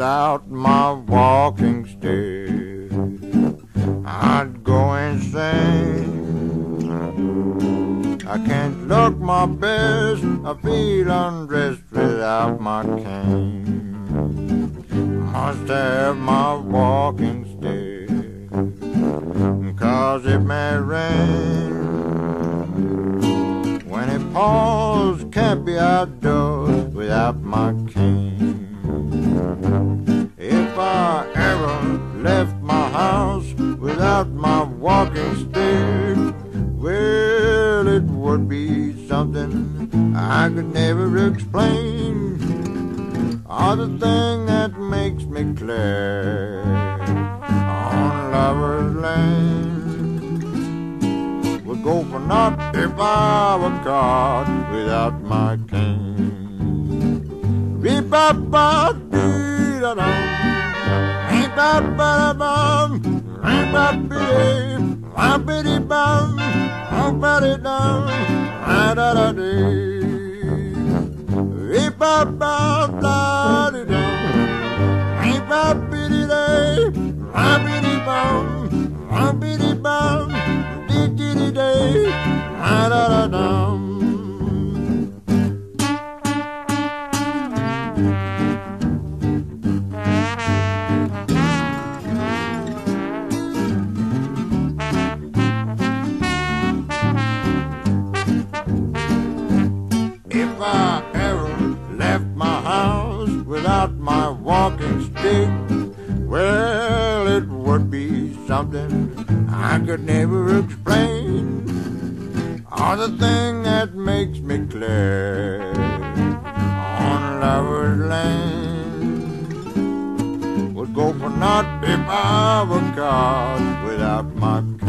without my walking stick. I'd go insane. I can't look my best, I feel undressed without my cane. Must have my walking stick, 'cause it may rain. When it pours, can't be outdoors without my cane. If I ever left my house without my walking stick, well, it would be something I could never explain. Or the thing that makes me clear on Lover's Lane would go for naught if I were caught without my cane. Re-ba-ba-dee-da-dum, re-ba-ba-da-bum, re-ba-ba-dee, ba-ba-dee-bum, ba-ba-dee-dum, ra-da-da-dee. Re-ba-ba-da-dee-dum, re-ba-ba-dee-day, ra-ba-dee-bum, ra-ba-dee-bum, dee-dee-dee-day, ra-da-da-dum. If I ever left my house without my walking stick, well, it would be something I could never explain. Or the thing that makes me clear on Lover's Lane would go for naught if I were caught without my